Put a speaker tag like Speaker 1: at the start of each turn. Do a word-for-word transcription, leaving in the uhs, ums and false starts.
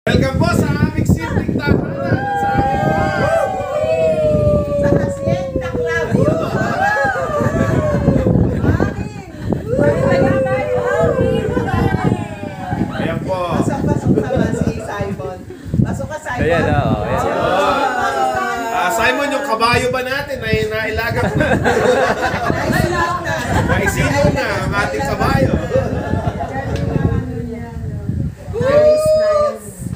Speaker 1: Welcome po sa aming simpleng tahanan sa
Speaker 2: sa Hacienda Club yun.
Speaker 1: Ayan po.
Speaker 2: Pasok-pasok naman si Simon. Pasok ka, Simon.
Speaker 3: Ayan, oo. Ayan.
Speaker 1: Ah, Simon, yung kabayo ba natin ay nailagak na?